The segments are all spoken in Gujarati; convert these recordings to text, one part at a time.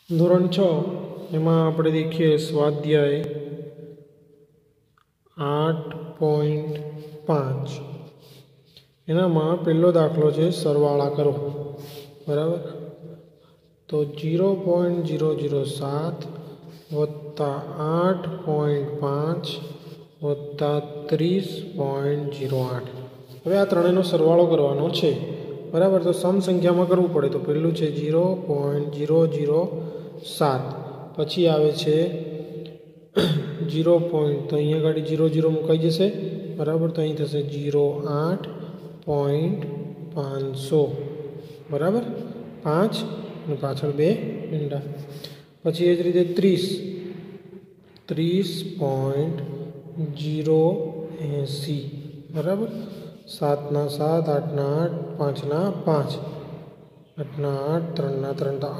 ધોરણ 6 એમાં આપણે દેખીએ સ્વાધ્યાય 8.5 એનામાં પહેલો દાખલો છે સરવાળા કરો બરાબર। તો 0.007 વત્તા 8.5 વત્તા 30.08। હવે આ ત્રણેયનો સરવાળો કરવાનો છે બરાબર। તો સમ સંખ્યામાં કરવું પડે તો પહેલું છે 0.007 પછી આવે છે 0. તો અહીંયા ગાડી 0 મુકાઈ જશે બરાબર। તો અહીં થશે 0.8.500 બરાબર 5 અને પાછળ 2 મીંડા। પછી એ જ રીતે 30.080 બરાબર। 7 ના 7 8 ના 8 5 ના 5 8 ના 8 3 ના 3 તો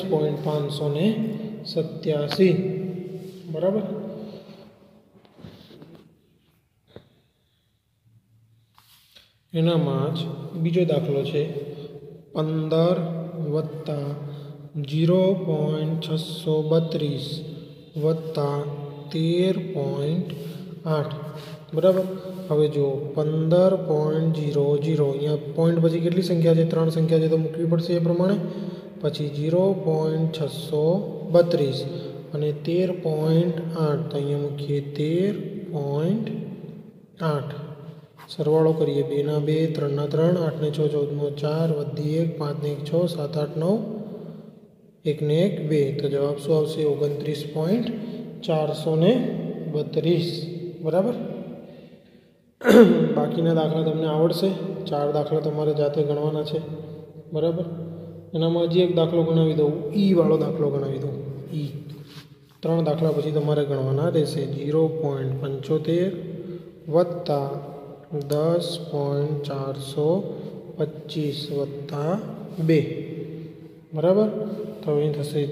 38.587 બરાબર। એનામાં જ બીજો દાખલો છે 15 વત્તા 0.632 વત્તા 13.8 બરાબર। હવે જો 15.00 અહીંયા પોઈન્ટ પછી કેટલી સંખ્યા છે 3 સંખ્યા છે તો મૂકવી પડશે એ પ્રમાણે। પછી 0.632 અને 13.8 તો અહીંયા મૂકીએ 13.8 સરવાળો કરીએ 2 ના 2 3 ના 3 8 ને 6 14 4 વધી 1 5 ને 1 6 7 8 9 1 ને 1 2 તો જવાબ શું આવશે 29.432 બરાબર। બાકીના દાખલા તમને આવડશે 4 દાખલા તમારે જાતે ગણવાના છે બરાબર। એનામાં હજી એક દાખલો ગણાવી દઉં ઈ વાળો દાખલો ગણાવી દઉં ઈ 3 દાખલા પછી તમારે ગણવાના રહેશે 0.75 વત્તા 10.425 વત્તા 2 બરાબર। તો અહીં થશે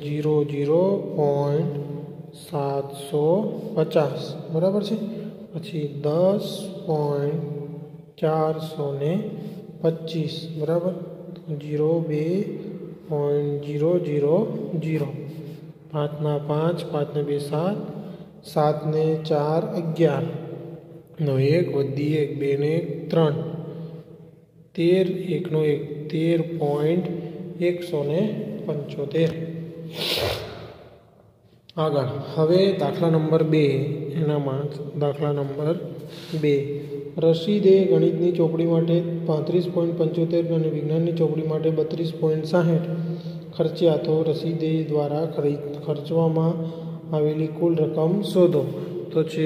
0.750 બરાબર છે। પછી 10.425 બરાબર 02.000 5 ના 5 5 ને 2 7 7 ને 4 11 નો 1 વધી 1 2 ને 3 13 1 નો 1 13.175 આગળ હવે દાખલા નંબર 2 એનામાં દાખલા નંબર 2 રશીદે ગણિતની ચોપડી માટે 35.75 અને વિજ્ઞાનની ચોપડી માટે 32.60 ખર્ચ્યા તો રશીદે દ્વારા ખર્ચવામાં આવેલી કુલ રકમ શોધો। તો છે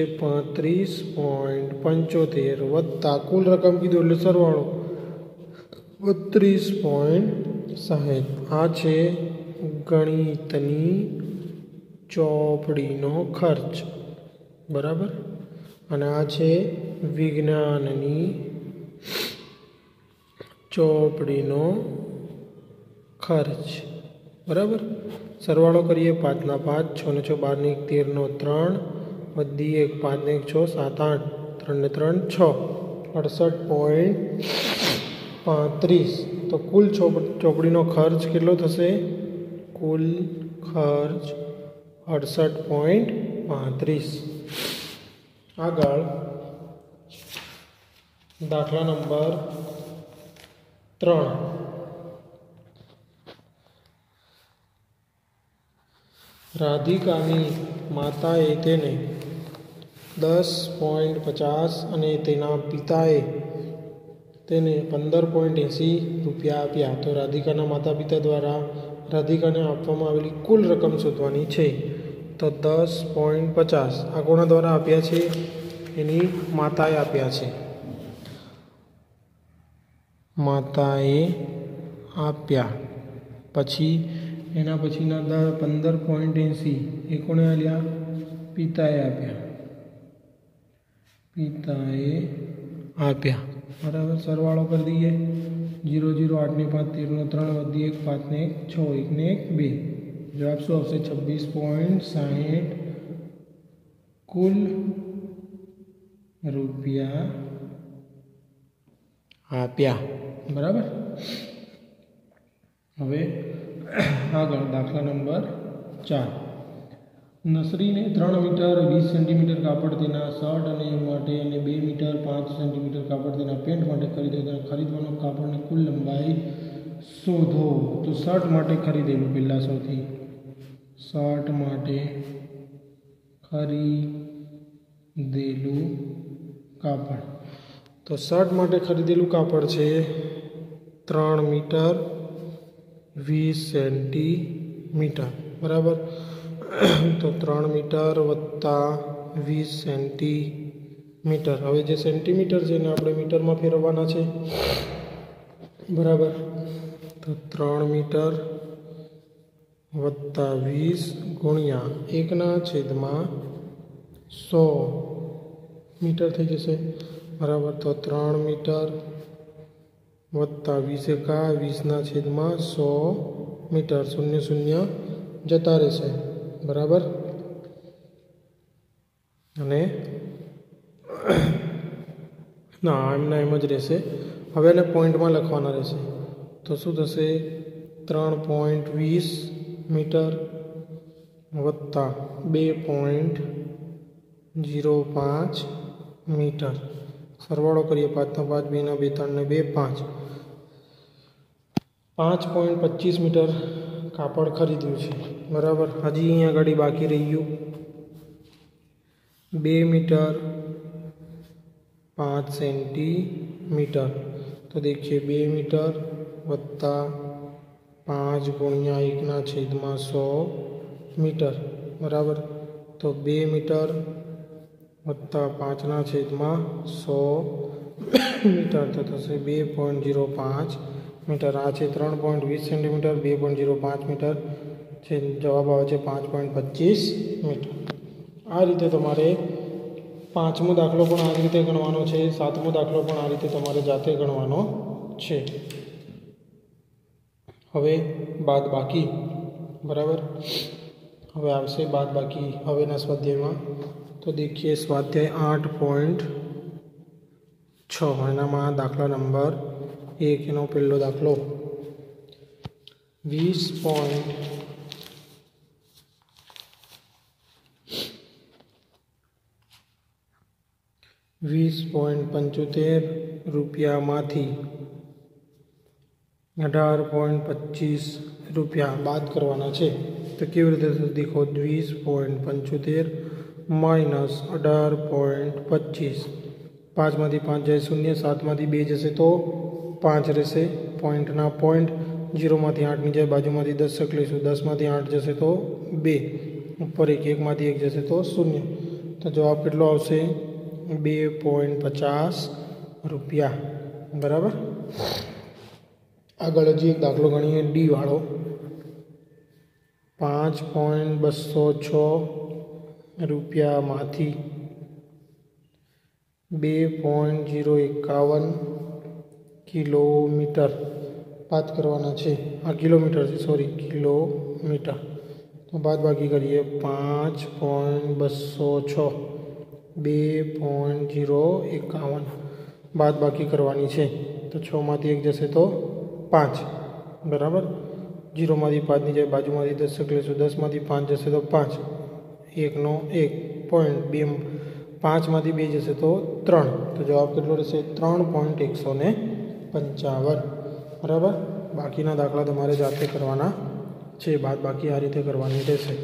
35.75 વત્તા કુલ રકમ કીધું એટલે સરવાળો 32.60 આ છે ગણિતની ચોપડીનો ખર્ચ બરાબર। અને આ છે વિજ્ઞાનની ચોપડીનો ખર્ચ બરાબર। સરવાળો કરીએ 5 ના 5 6 ને 6 12 ને 1 13 નો 3 વધી 1 5 ને 1 6 7 8 3 ને 3 6 68.35 તો કુલ ચોપડીનો ખર્ચ કેટલો થશે કુલ ખર્ચ 68.35। આગળ દાખલા નંબર 3 રાધિકાની માતાએ તેને 10.50 અને તેના પિતાએ તેને 15.80 રૂપિયા આપ્યા। તો રાધિકાના માતા પિતા દ્વારા રાધિકાને આપવામાં આવેલી કુલ રકમ શોધવાની છે। તો 10.50 આ કોના દ્વારા આપ્યા છે એની માતાએ આપ્યા છે માતાએ આપ્યા। પછી એના પછીના 15.80 એ કોણે આપ્યા પિતાએ આપ્યા બરાબર। સરવાળો કરી દઈએ 0 0 8 ને 5 13 નો 3 વધી 1 5 ને 1 6 1 ને 1 2 જવાબ શું આવશે 26.60 કુલ રૂપિયા આપ્યા બરાબર। હવે આગળ દાખલા નંબર 4 નસરીને 3 મીટર 20 સેન્ટીમીટર કાપડ તેના શર્ટ અને માટે અને 2 મીટર 5 સેન્ટીમીટર કાપડ તેના પેન્ટ માટે ખરીદવાનો કાપડની કુલ લંબાઈ શોધો. તો શર્ટ માટે ખરીદેલું પહેલાં સૌથી શર્ટ માટે ખરીદેલું કાપડ. તો શર્ટ માટે ખરીદેલું કાપડ છે 3 મીટર 20 સેન્ટીમીટર બરાબર. તો 3 મીટર વત્તા 20 સેન્ટીમીટર. હવે જે સેન્ટીમીટર છે એને આપણે મીટરમાં ફેરવવાના છે બરાબર. તો 3 મીટર વત્તા 20 ગુણ્યા 1/100 મીટર થઈ જશે બરાબર. તો 3 મીટર વત્તા 20 એકા 20/100 મીટર. 0 0 જતા રહેશે બરાબર. અને ના એમના એમ જ રહેશે. હવે એને પોઈન્ટમાં લખવાના રહેશે. તો શું થશે 3.20 મીટર વત્તા 2.05 મીટર. સરવાળો કરીએ 5 × 5 2 3 ને 2 5 5.25 મીટર કાપડ ખરીદ્યું છે બરાબર. હજી અહીંયા આગળ બાકી રહી ગયું 2 મીટર 5 સેન્ટીમીટર. તો देखिए 2 મીટર વત્તા 5 ગુણ્યા 1/100 મીટર બરાબર. તો 2 મીટર વત્તા 5/100 મીટર. તો થશે 2.05 મીટર. આ છે 3.20 સેન્ટીમીટર 2.05 મીટર છે. જવાબ આવે છે 5.25 મીટર. આ રીતે તમારે 5મો દાખલો પણ આ રીતે ગણવાનો છે. 7મો દાખલો પણ આ રીતે તમારે જાતે ગણવાનો છે. હવે બાદ બાકી બરાબર. હવે આવશે બાદ બાકી હવેના સ્વાધ્યાયમાં. તો देखिए સ્વાધ્યાય 8.6 એનામાં દાખલા નંબર 1 એનો પહેલો દાખલો 20.75 રૂપિયામાંથી 18.25 રૂપિયા બાદ કરવાના છે. તો કેવી રીતે દેખો 20.75 માઇનસ 18.25. 5માંથી 5 જાય 0, 7માંથી 2 જશે તો 5 રહેશે. પોઈન્ટના પોઈન્ટ 0માંથી 8 ની જાય બાજુમાંથી 10 શક લઈશું. 10માંથી 8 જશે તો 2, ઉપર 1 1માંથી 1 જશે તો 0. તો જવાબ કેટલો આવશે 2.50 રૂપિયા બરાબર. આગળ હજી એક દાખલો ગણીએ ડી વાળો 5.206 રૂપિયામાંથી 2.051 કિલોમીટર બાદ કરવાના છે. આ કિલોમીટર છે સોરી કિલોમીટર. તો બાદ બાકી કરીએ 5.206 2.051 બાદ બાકી કરવાની છે. તો 6માંથી 1 જશે તો 5 બરાબર. 0માંથી 5 ની જાય બાજુમાંથી 10 શક લઈશું. 10માંથી 5 જશે તો 5, 1નો 1 પોઈન્ટ 2, 5માંથી 2 જશે તો 3. તો જવાબ કેટલો રહેશે 3.155 બરાબર. બાકીના દાખલા તમારે જાતે કરવાના છે. બાદ બાકી આ રીતે કરવાની રહેશે.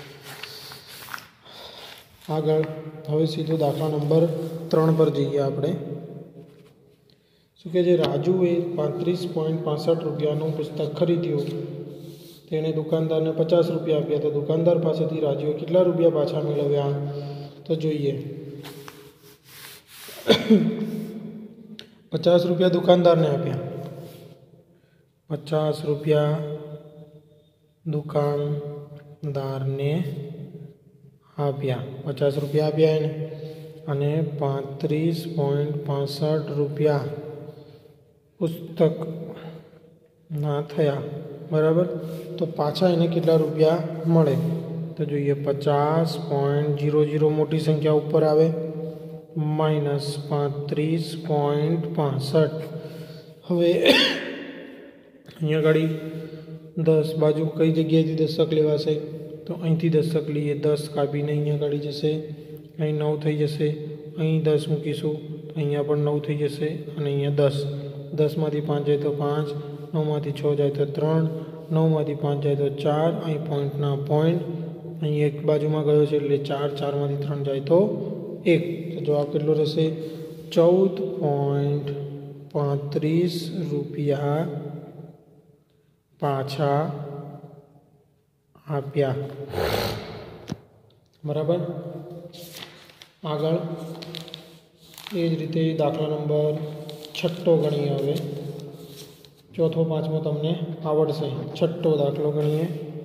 આગળ હવે સીધો દાખલા નંબર 3 પર જઈએ આપણે. શું કે જે રાજુએ 35.65 રૂપિયાનું પુસ્તક ખરીદ્યું. તેણે દુકાનદારને 50 રૂપિયા આપ્યા. તો દુકાનદાર પાસેથી રાજુએ કેટલા રૂપિયા પાછા મેળવ્યા? તો જોઈએ 50 રૂપિયા દુકાનદારને આપ્યા. 50 રૂપિયા દુકાનદારને આપ્યા. 50 રૂપિયા આપ્યા એને અને 35.65 રૂપિયા પુસ્તકના થયા બરાબર. તો પાછા એને કેટલા રૂપિયા મળે? તો જોઈએ 50.00 મોટી સંખ્યા ઉપર આવે માઇનસ 35.65. હવે અહીંયા આગળ 10 બાજુ કઈ જગ્યાએથી દશક લેવાશે? તો तो અહીંથી દશક લઈએ, 10 કાપીને અહીંયા કાઢી જશે, અહીં 9 થઈ જશે, અહીં 10 મૂકીશું તો અહીંયા પણ 9 થઈ જશે અને અહીંયા 10. 10માંથી 5 જાય તો 5, 9માંથી 6 જાય તો 3, 9માંથી 5 જાય તો 4, અહીં પોઈન્ટના પોઈન્ટ, અહીં એક બાજુમાં ગયો છે એટલે 4, 4માંથી 3 જાય તો 1. તો જવાબ કેટલો રહેશે? 14.35 રૂપિયા પાછા આપ્યા. બરાબર. આગળ એ જ રીતે દાખલા નંબર 6 ગણીએ. હવે ચોથો પાંચમો તમને આવડશે. 6 દાખલો ગણીએ.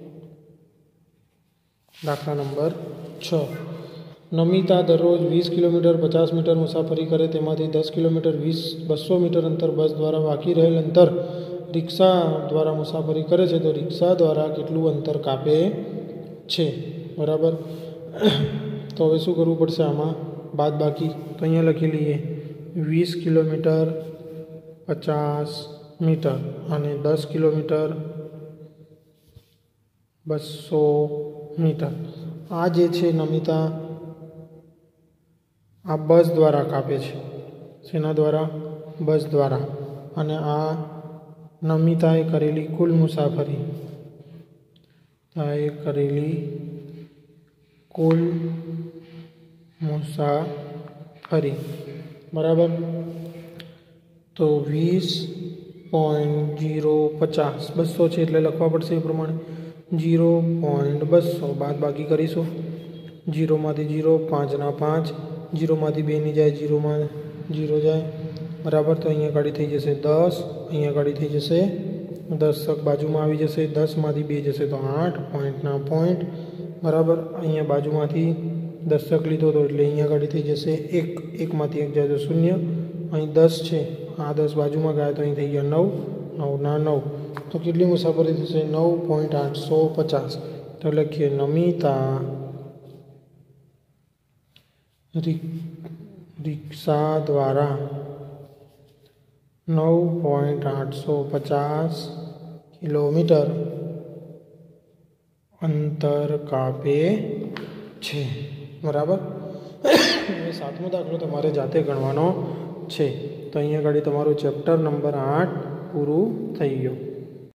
દાખલા નંબર 6. નમિતા દરરોજ 20 કિલોમીટર 50 મીટર મુસાફરી કરે, તેમાંથી 10 કિલોમીટર 200 મીટર અંતર બસ દ્વારા, બાકી રહેલ અંતર રિક્ષા દ્વારા મુસાફરી કરે છે, તો રિક્ષા દ્વારા કેટલું અંતર કાપે છે? બરાબર. તો હવે શું કરવું પડશે આમાં? બાદ બાકી. તો અહીંયા લખી લઈએ 20 કિલોમીટર 50 મીટર અને 10 કિલોમીટર 200 મીટર. આ જે છે નમિતા આ બસ દ્વારા કાપે છે. શેના દ્વારા? બસ દ્વારા. અને આ નમિતાએ કરેલી કુલ મુસાફરી, બરાબર. તો 20.050 200 છે એટલે લખવા પડશે એ પ્રમાણે 0.200 બાદ બાકી કરીશું. 0માંથી 0, 5ના 5, 0માંથી 2 ની જાય, 0માં 0 જાય. બરાબર. તો અહીંયા ગાડી થઈ જશે 10, અહીંયા ગાડી થઈ જશે 10 બાજુમાં આવી જશે, 10માંથી 2 જશે તો 8, પોઈન્ટના પોઈન્ટ. બરાબર. અહીંયા બાજુમાંથી 10 લીધો તો એટલે અહીંયા ગાડી થઈ જશે 1, 1માંથી 1 જાય તો 0. અહીં 10 છે, આ 10 બાજુમાં ગયા તો અહીં થઈ ગયા 9, 9ના 9. તો કેટલી મુસાફરી થશે? 9.850. તો લખીએ નમિતા રિક્ષા દ્વારા 9.850 કિલોમીટર અંતર કાપે છે. બરાબર. હવે 7મો દાખલો તમારે જાતે ગણવાનો છે. તો અહીંયા આગળ તમારું ચેપ્ટર નંબર 8 પૂરું થઈ ગયું.